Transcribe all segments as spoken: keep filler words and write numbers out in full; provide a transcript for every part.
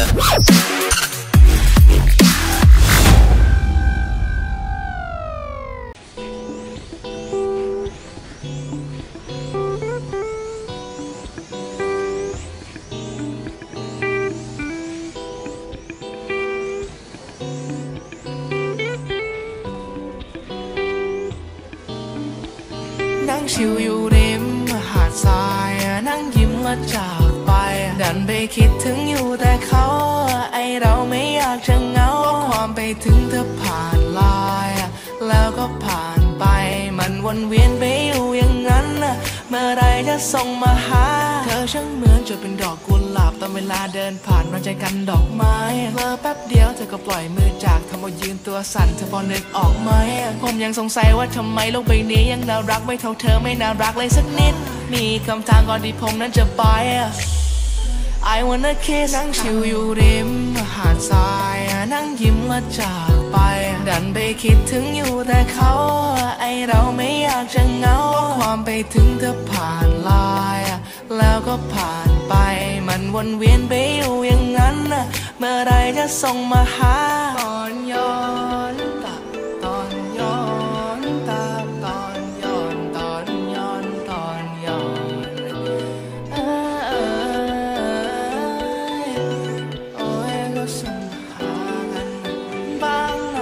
นั่งชิวอยู่ริมหาดทรายนั่งยิ้มและจากไปดันไปคิดถึงอยู่แต่เขาไอเราไม่อยากจะเหงาความไปถึงเธอผ่านลายแล้วก็ผ่านไปมันวนเวียนไปอยู่อย่างนั้นเมื่อไรจะส่งมาหาเธอช่างเหมือนจะเป็นดอกกุหลาบตอนเวลาเดินผ่านมาใจกันดอกไม้เพลอแป๊บเดียวเธอก็ปล่อยมือจากทำเอายืนตัวสั่นเธอพอนึกออกไหมผมยังสงสัยว่าทำไมโลกใบนี้ยังน่ารักไม่เท่าเธอไม่น่ารักเลยสักนิดมีคำถามก่อนที่ผมนั้นจะไป I wanna kiss นั่งชิวอยู่ริมหาดทรายนั่งยิ้มและจากไปดันไปคิดถึงอยู่แต่เขาไอเราไม่อยากจะเหงาความไปถึงเธอผ่านลายแล้วก็ผ่านไปมันวนเวียนไปอยู่อย่างนั้นเมื่อไรจะส่งมาหาตอนย้อนตาตอนย้อนตาตอนย้อนตอนย้อนตอนย้อนเออเออโอ้ยก็ส่งหากันบ้างนะ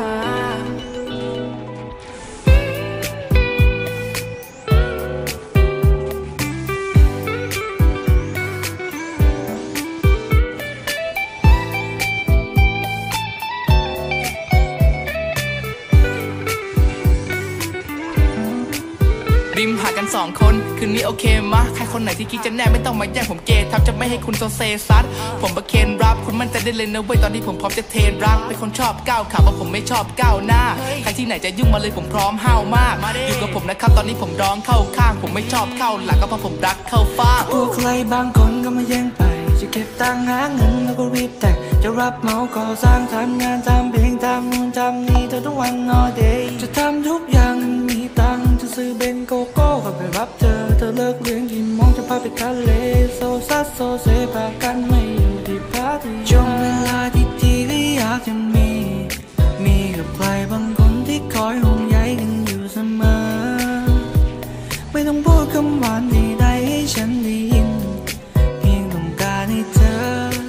ริมหากันสองคนคืนนี้โอเคมะใครคนไหนที่คิดจะแน่ไม่ต้องมาแย่งผมเกย์ทับจะไม่ให้คุณโซเซซัดผมประเคนรับคุณมั่นใจได้เลยนะเว้ยตอนนี้ผมพร้อมจะเทรนรักเป็นคนชอบก้าวขาว่าผมไม่ชอบก้าวหน้าใครที่ไหนจะยุ่งมาเลยผมพร้อมห้าวมากอยู่กับผมนะครับตอนนี้ผมร้องเข้าข้างผมไม่ชอบเข้าหลังก็เพราะผมรักเข้าฟ้าพวกใครบางคนก็มาแย่งไปจะเก็บตังค์หาเงินแล้วก็รีบแต่งจะรับเหมาก่อสร้างทำงานทำเพลงทำนู่นทำนี่เธอทุกวัน all day จะทำทุกอย่างมีตังค์จะซื้อเบนโกโก้ก็ไปรับเธอเธอเลิกเลี้ยงกี่โมงจะพาไปทะเลโซซัสโซเซพากันไม่อยู่ที่พาร์ตี้ช่วงเวลาที่ดีก็อยากจะมีมีกับใครบางคนที่คอยห่วงใยกันอยู่เสมอไม่ต้องพูดคำหวานใดๆให้ฉันได้ยินเพียงต้องการให้เธอ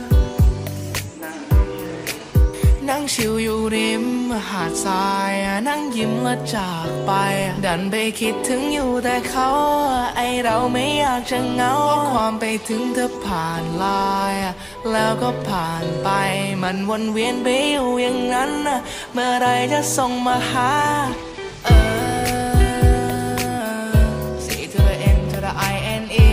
นั่งชิวอยู่ริมหาดทรายนั่งยิ้มและจากไปดันไปคิดถึงอยู่แต่เขาไอเราไม่อยากจะเหงาความไปถึงเธอผ่านลายแล้วก็ผ่านไปมันวนเวียนไปอยู่อย่างนั้นเมื่อไรจะส่งมาหาเออ C to the N to the I N E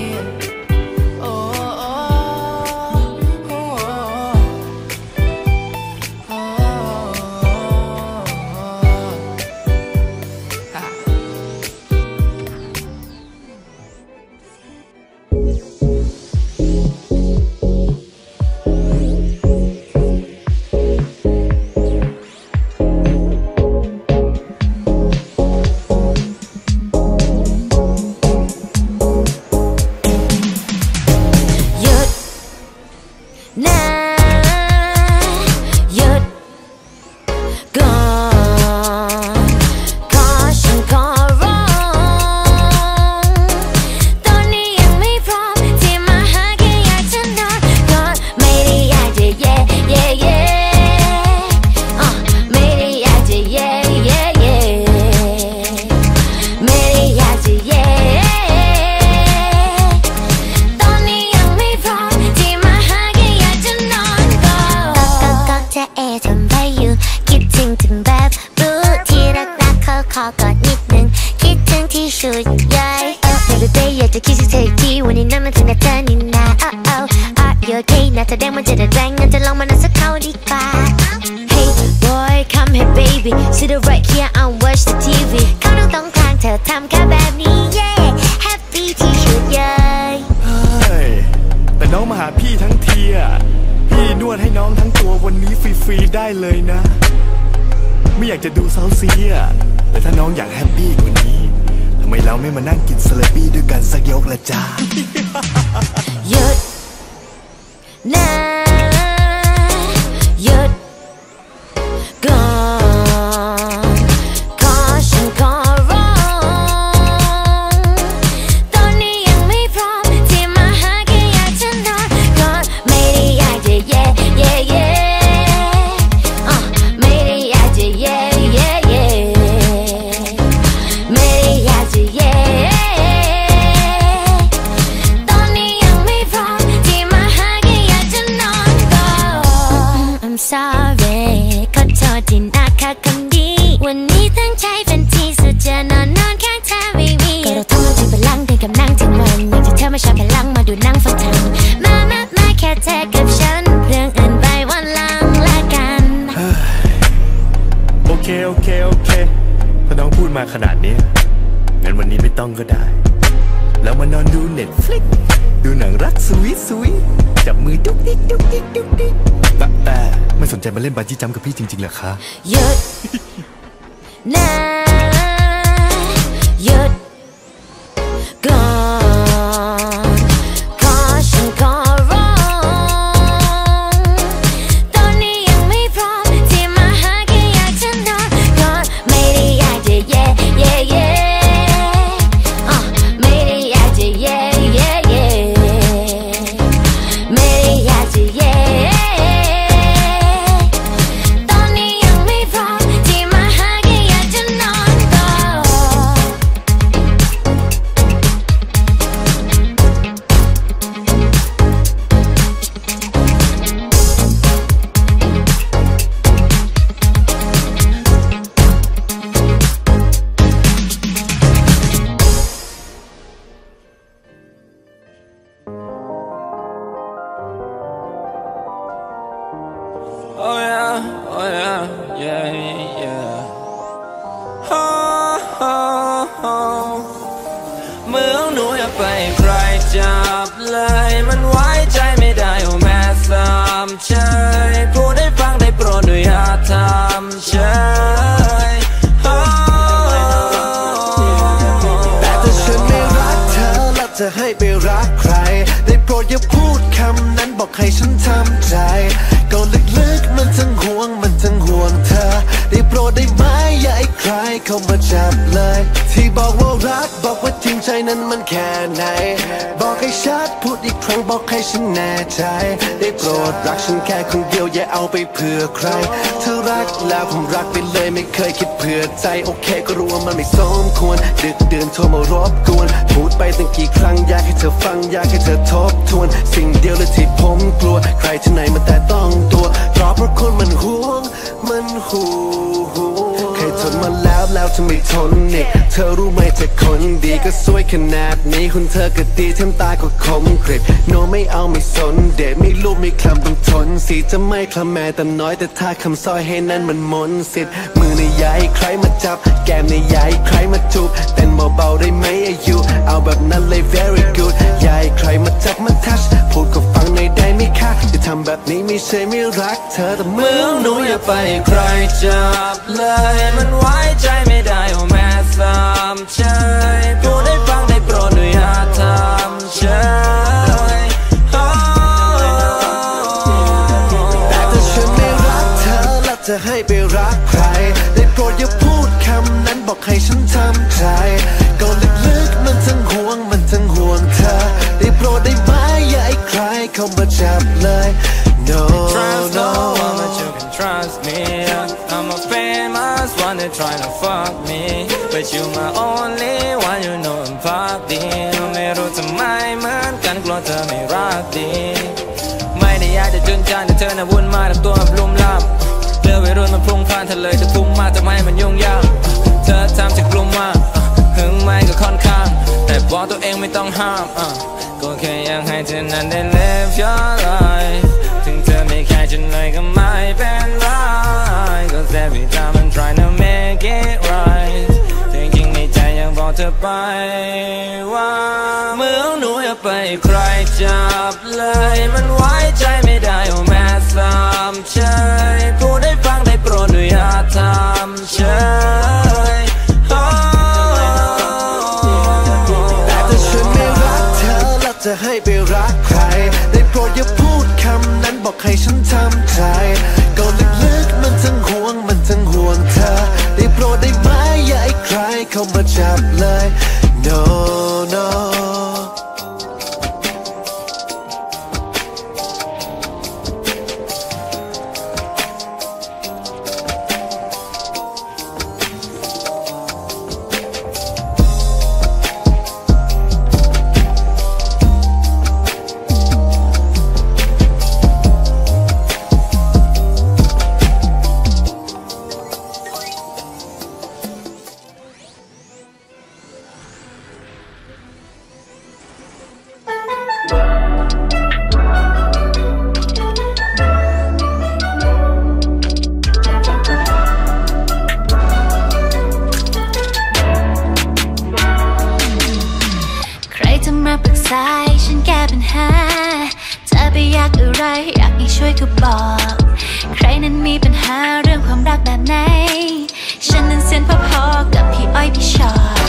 To the right here and watch the ที วี เขานั่งตรงข้างเธอทำแค่แบบนี้ yeah happy ที่สุดเลยเฮ้ยแต่น้องมาหาพี่ทั้งทีอ่ะพี่นวดให้น้องทั้งตัววันนี้ฟรีๆได้เลยนะไม่อยากจะดูเซาซีอ่ะแต่ถ้าน้องอยากแฮปปี้กว่านี้ทำไมเราไม่มานั่งกินสลัดปี้ด้วยกันสักยกละจ้าหยุดนะกับนั่งทั้งวันอยากจะเธอมาชาร์จพลังมาดูนั่งฟังทำมามามาแค่เธอกับฉันเรื่องอื่นไปวันหลังละกันโอเคโอเคโอเคถ้าน้องพูดมาขนาดนี้งั้นวันนี้ไม่ต้องก็ได้แล้วมานอนดูเน็ตฟลิกดูหนังรักสวีทสวีทจับมือดุ๊กดิ๊กดุ๊กดิ๊กดุ๊กดิ๊กแต่แต่ไม่สนใจมาเล่นบาจี้จัมป์กับพี่จริงๆเหรอคะหยุดนะหยุดก่อนขอฉันขอร้องตอนนี้ยังไม่พร้อมที่มาหาแค่อยากจะนอนก่อนไม่ได้อยากจะเย่เย่เย่ไม่ได้อยากจะเย่เย่เย่ไม่ได้อยากจะเย่ตอนนี้ยังไม่พร้อมที่มาหาแค่อยากจะนอนก่อน Oh yeah, oh yeah, yeah, yeah. Oh, oh, oh. เมืองหนูอย่าไปใครจับเลยมันไว้ใจไม่ได้โอ้แม่สามเชยพูดได้ฟังได้โปรดด้วยอย่าทำเชยแต่ถ้าฉันไม่รักเธอแล้วจะให้ไปรักใครได้โปรดอย่าพูดคำนั้นบอกให้ฉันทำใจก็ลึกๆมันทั้งห่วงมันทั้งห่วงเธอได้โปรดได้ไหมอย่าให้ใครเข้ามาจับเลยที่บอกว่ารักบอกว่าจริงใจนั้นมันแค่ไหนบอกให้ชัดพูดอีกครั้งบอกให้ฉันแน่ใจได้โปรดรักฉันแค่คนเดียวอย่าเอาไปเผื่อใครเธอรักแล้วผมรักไปเลยไม่เคยคิดเผื่อใจโอเคก็รู้ว่ามันไม่สมควรดึกเดือนโทรมารบกวนพูดไปตั้งกี่ครั้งอยากให้เธอฟังอยากให้เธอทบทวนสิ่งเดียวเลยที่ผมกลัวใครที่ไหนมาแต่ต้องตัวเพราะเพราะคนมันห่วงมันห่วงเคยทนมาแล้วแล้วจะไม่ทนอีกเธอรู้ไหมเธอคนดีก็สวยขนาดนี้คุณเธอก็ดีทำตาก็คมกริบโนไม่เอาไม่สนเด็กไม่รู้ไม่คลำต้องทนสีจะไม่คลำแม้แต่น้อยแต่ถ้าคำซอยให้นั้นมันมนต์สิทธิ์มือในย้ายใครมาจับแก้มในย้ายใครมาจูบเต้นเบาๆได้ไหมอายุเอาแบบนั้นเลย very good ย้ายใครมาจับมาทัชพูดก็ฟังในได้ไหมคะจะทำแบบนี้ไม่ใช่ไม่รักเธอแต่เมืองหนูอย่าไปใครจับเลยมันไว้ใจไม่ได้โอ้แม่สามเชยพูดได้ฟังได้โปรดด้วยอย่าทำเชยแต่ถ้าฉันไม่รักเธอแล้วจะให้ไปรักใครได้โปรดอย่าพูดคำนั้นบอกให้ฉันทำใจก็ลึกๆมันทั้งห่วงมันทั้งห่วงเธอได้โปรดได้ไหมอย่าให้ใครเข้ามาจับเลย No no but you can trust me I'm a famous one they trying to fuck me but you my only one you know I'm party ไม่รู้ทำไมเหมือนกันกลัวเธอไม่รักดีไม่ได้อยากจะจุนจานแต่เธอน่ะวุ่นมาทำตัวแบบลุ่มล่ำเรื่องวัยรุ่นมันพลุ่งพล่านเธอเลยจะพุ่งมาทำให้มันยุ่งยากเธอทำจากกลุ่มมากหึงไม่ก็ค่อนข้างแต่บอกตัวเองไม่ต้องห้ามก็แค่อยากให้เธอนั้นได้ live your life ถึงเธอไม่แค่ฉันเลยก็ไม่เป็นไร Cause every time I'm trying to make it right จริงๆในใจยังบอกเธอไปว่าเมืองหนูอย่าไปใครจับเลยมันไว้ใจไม่ได้โอ้แม่สามเชยพูดได้ฟังได้โปรดด้วยอย่าทำเชยแต่ถ้าฉันไม่รักเธอแล้วจะให้ไปรักใครได้โปรดอย่าพูดคำนั้นบอกให้ฉันทำใจก็ลึกๆมันทั้งห่วงมันทั้งห่วงเธอได้โปรดได้ไหมอย่าให้ใครเข้ามาจับเลย No no ากอะไรอยากให้ช่วยเธอบอกใครนั้นมีปัญหาเรื่องความรักแบบไหนฉันนั้นเส้นพอๆกับพี่อ้อยพี่ชอต